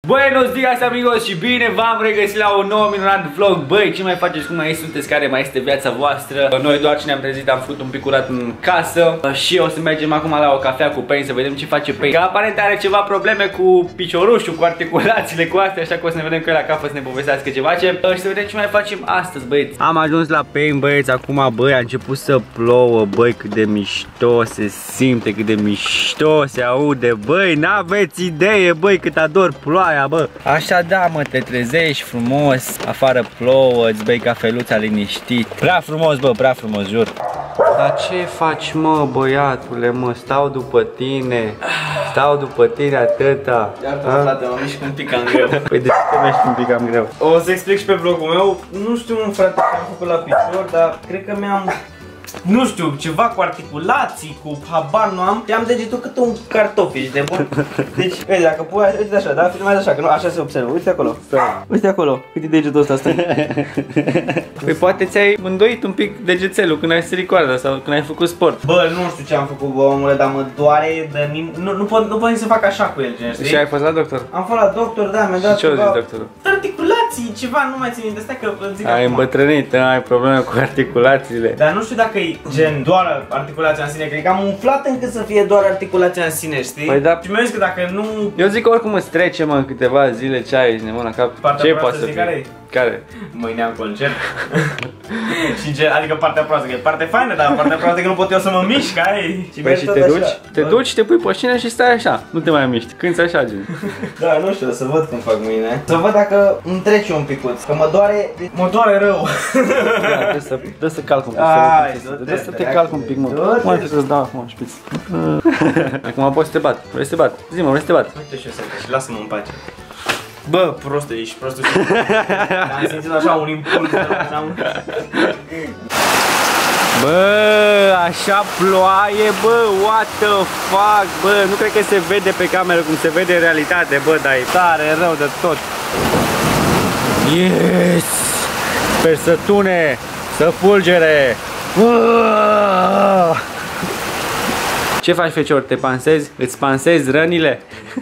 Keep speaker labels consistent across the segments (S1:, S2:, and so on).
S1: Buenos dias amigos și bine v-am regăsit la un nou minunat vlog. Băi, ce mai faceți, cum mai sunteți, care mai este viața voastră? Noi doar ce ne-am trezit, am făcut un pic curat în casă și o să mergem acum la o cafea cu Pain să vedem ce face Pain. Că aparent are ceva probleme cu piciorușul, cu articulațiile, cu astea, așa că o să ne vedem cu el la cafă să ne povestească ceva și să vedem ce mai facem astăzi, băieți. Am ajuns la Pain, băieți, acum, băi, a început să plouă, băi, cât de mișto se simte, cât de mișto se aude, băi, n-aveți idee, băi, cât ador ploaia, bă. Așa da, mă, te trezești frumos, afară plouă, îți bei cafeluța liniștit. Prea frumos, bă, prea frumos, jur. Dar ce faci, mă, băiatule, mă, stau după tine. Stau după tine atâta.
S2: Iartă-mă, frate, mă mișc un pic cam greu.
S1: Păi de ce te miști un pic cam greu?
S2: O să explic și pe vlogul meu. Nu știu, frate, ce am făcut la picior, dar cred că mi-am... Nu știu, ceva cu articulații, cu habar nu am. I-am degetul cât un cartof, ești de bun. Deci, vezi, dacă pui, uite așa, da? Filmează așa, că nu, așa se observă. Uite acolo. Uite acolo. Cât e degetul ăsta, stai.
S1: Păi poate ți-ai îndoit un pic degețelul când ai sărit coarda sau când ai făcut sport.
S2: Bă, nu știu ce am făcut, bă, omule, dar mă doare de nu pot să fac așa cu el, gen, știi?
S1: Și ai fost la doctor?
S2: Am fost la doctor, da, mi-a dat
S1: ceva... Și ce a zis doctorul?
S2: Articulații, ceva, nu mai țin minte, stai că îl zic
S1: ai
S2: acum.
S1: Îmbătrânit, ai probleme cu articulațiile.
S2: Dar nu știu dacă e gen doar articulația în sine, cred că am umflat încât să fie doar articulația în sine, știi?
S1: Păi da.
S2: Și mi-a zis că dacă nu...
S1: Eu zic că oricum îți trece, mă, în câteva zile, ce ai, ești nebun la cap.
S2: Partea
S1: ce
S2: proastă,
S1: poate să fie?
S2: care?
S1: Care?
S2: Mâine am concert. Și gen, adică partea proastă, că e partea faină, dar partea proastă că nu pot eu să mă mișc, ai?
S1: Păi și te duci? Te duci, te pui pe scenă și stai așa, nu te mai miști, cânti așa, gen.
S2: Da, nu știu, să văd cum fac mâine. Să văd dacă îmi trece un picuț, că mă doare rău.
S1: Da, dă să calc un pic, dă să te calc un pic, mă. Mă, trebuie să-ți dau acum, șpiț. Acum poți să te bat, vrei să te bat, zi-mă, vrei să te bat.
S2: Uite și eu să și lasă-mă în pace. Bă, proste, ești prostul și... Am simțit așa un impuls.
S1: Bă, așa ploaie, bă, what the fuck, bă, nu cred că se vede pe cameră cum se vede în realitate, bă, dar e tare rău de tot. Yes! Sper să tune, să fulgere. Ce faci, fecior, te pansezi? Îți pansezi rănile?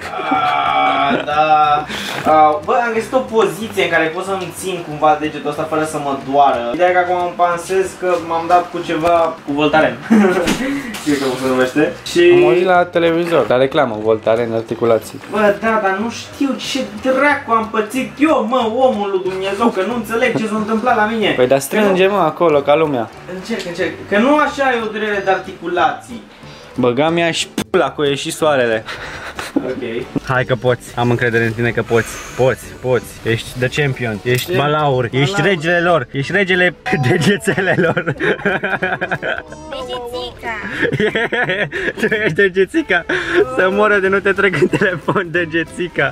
S2: Da. Bă, am găsit o poziție în care pot să-mi țin cumva degetul ăsta fără să mă doară. Ideea e că acum îmi pansez că m-am dat cu ceva cu Voltaren. Știi cum se numește? Și...
S1: Am auzit la televizor, la reclamă, Voltaren, articulații.
S2: Bă, da, dar nu știu ce dracu am pățit eu, mă, omul lui Dumnezeu, că nu înțeleg ce s-a întâmplat la mine.
S1: Păi dar strânge, mă, acolo, ca lumea.
S2: Încerc, că nu așa e o durere de articulații.
S1: Băga mi-a și pula, cu ieși soarele.
S2: Ok.
S1: Hai că poți, am încredere în tine că poți. Poți. Ești the champion, ești balaur, ești regele lor, ești regele degețelelor.
S3: Degețica.
S1: Tu ești degețica. Să moră de nu te trec în telefon, degețica.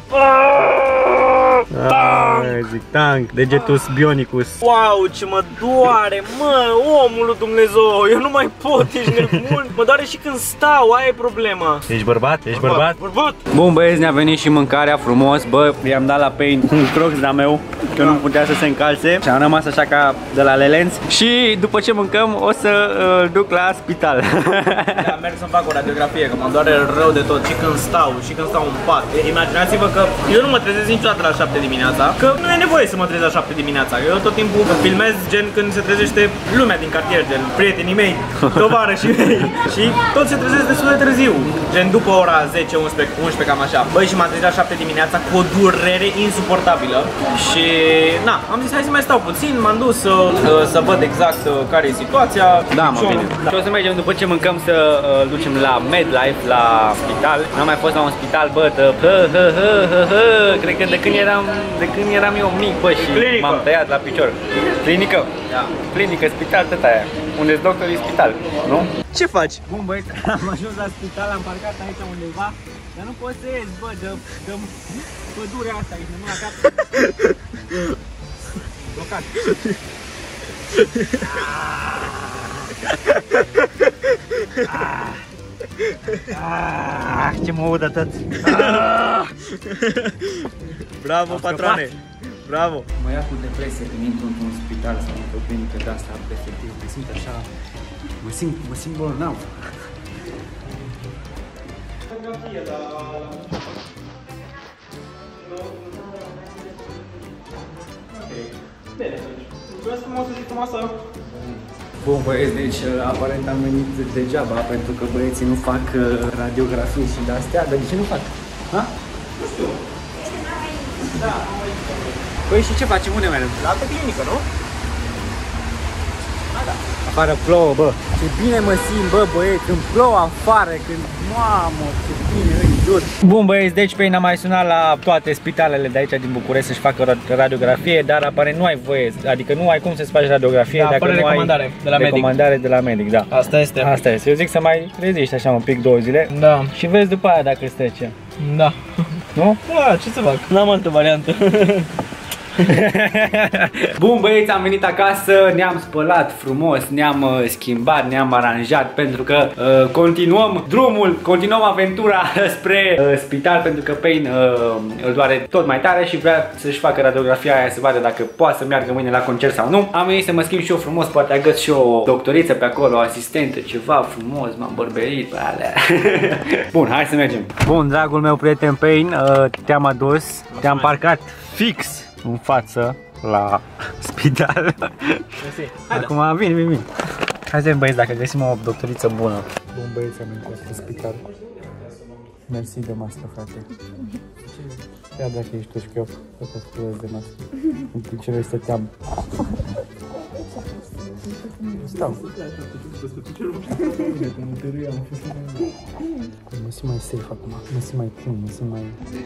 S1: Zic tank, degetus bionicus.
S2: Wow, ce mă doare, mă, omul lui Dumnezeu, eu nu mai pot, ești nebun. Mă doare și când stau, aia e problema.
S1: Ești bărbat? Ești bărbat?
S2: Bărbat.
S1: Bun, băieți, ne-a venit și mâncarea frumos. Bă, i-am dat la Pain un crocs de-a meu, că nu putea să se încalțe. Și am rămas așa ca de la Lelenț. Și după ce mâncăm o să îl duc la spital.
S2: Da, merg să-mi fac o radiografie, că mă doare rău de tot, și când stau în pat. Imaginați-vă că eu nu mă trezesc niciodată la 7 dimineața, că nu e nevoie să mă trezesc la 7 dimineața. Eu tot timpul filmez gen când se trezește lumea din cartier, gen prietenii mei, tovarășii mei. Și toți se trezesc destul de târziu, gen după ora 10, 11, cam așa. Băi, și m-am trezit la 7 dimineața cu o durere insuportabilă. Și na, am zis hai să mai stau puțin, m-am dus să văd exact care e situația.
S1: Da, mă, bine. Și o să mergem după ce mâncăm să ducem la MedLife, la spital. N-am mai fost la un spital, bă, cred că de când eram eu mic, bă, și m-am tăiat la picior. Clinică? Da. Clinică, spital, tot aia. Unde-s doctorii, spital, nu?
S2: Ce faci?
S1: Bun, băieți, am ajuns la spital, am parcat aici undeva, dar nu pot să ies, bă, de pădurea asta, ești numai la cap. Blocat. Ce mă udă tot.
S2: Bravo, patrone! Bravo!
S1: Mă ia cu depresie când intru într-un spital sau într-o clinică de asta, efectiv, mă simt așa, mă simt bolnav.
S2: Bine, mulțumesc frumos, zi frumoasă!
S1: Bun băieți, deci aparent am venit degeaba pentru că băieții nu fac radiografii și de-astea, dar de ce nu fac? Ha?
S2: Nu știu. Da.
S1: Păi și ce facem? Unde mergem?
S2: La altă clinică, nu? Da.
S1: Afară plouă, bă. Ce bine mă simt, bă, băieți, când plouă afară, când... Mamă, ce bine îi jur. Bun, băieți, deci pe ei n-am mai sunat la toate spitalele de aici din București să-și facă radiografie, dar apare nu ai voie, adică nu ai cum să-ți faci radiografie
S2: da,
S1: dacă nu
S2: recomandare
S1: ai
S2: de la
S1: recomandare de la medic, da.
S2: Asta este.
S1: Asta este. Eu zic să mai reziști așa un pic 2 zile.
S2: Da.
S1: Și vezi după aia dacă îți trece.
S2: Da.
S1: Nu?
S2: Da, ce să fac? N-am altă variantă.
S1: Bun băieți, am venit acasă, ne-am spălat frumos, ne-am schimbat, ne-am aranjat pentru că continuăm drumul, continuăm aventura spre spital pentru că Pain îl doare tot mai tare și vrea să-și facă radiografia aia să vadă dacă poate să meargă mâine la concert sau nu. Am venit să mă schimb și eu frumos, poate agăț și o doctoriță pe acolo, o asistentă, ceva frumos, m-am bărberit pe alea. Bun, hai să mergem. Bun, dragul meu prieten Pain, te-am adus, te-am parcat fix în față la spital. Acum vin. Hai să vedem băieți dacă găsim o doctoriță bună. Bun băieți, am intrat în spital. Mersi de mască, frate. Chiar dacă ești tu șchiop, tot ascultăți de mască. În timp ce noi stăteam. Stau. Mă simt mai safe acum, mă simt mai clean, mă simt mai...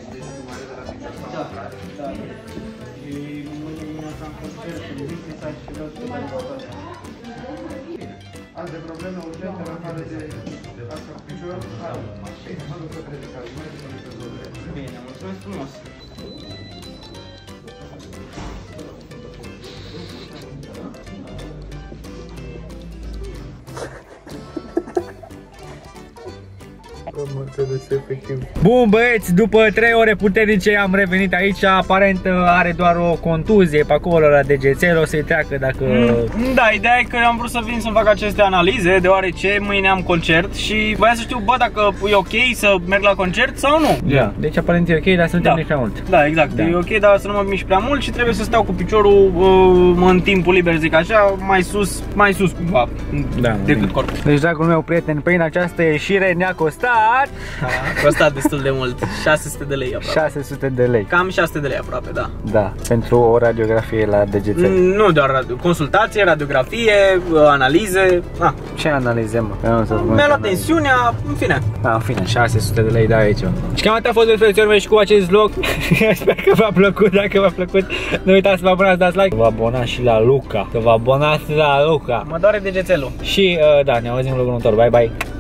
S3: Alte probleme urgente în afară de asta cu piciorul? Mă duc să trece care.
S2: Bine, mulțumesc frumos.
S1: Bun băieți, după 3 ore puternice am revenit aici. Aparent are doar o contuzie pe acolo la degețel, o să-i treacă dacă...
S2: Da, ideea e că am vrut să vin să-mi fac aceste analize, deoarece mâine am concert și voiam să știu, bă, dacă e ok să merg la concert sau nu.
S1: Da. Deci aparent e ok, dar să nu te miști prea mult.
S2: Da, exact, da. E ok, dar să nu mă mișc prea mult și trebuie să stau cu piciorul în timpul liber, zic așa, mai sus cumva,
S1: da,
S2: decât corpul.
S1: Deci, dragul meu prieten, pe această ieșire ne-a costat...
S2: A costat destul de mult, 600 de lei aproape.
S1: 600 de lei.
S2: Cam 600 de lei aproape, da.
S1: Da, pentru o radiografie la degețel.
S2: Nu doar consultație, radiografie, analize.
S1: Ce analize, mă?
S2: Mi-a luat tensiunea, în fine.
S1: În fine, 600 de lei, da, aici. Și cam atât a fost reflexiunea mea și cu acest vlog. Sper că v-a plăcut, dacă v-a plăcut, nu uitați să vă abonați, dați like. Vă abonați și la Luca, că vă abonați la Luca.
S2: Mă doare degețelul.
S1: Și, da, ne auzim în vlogul următor, bye bye.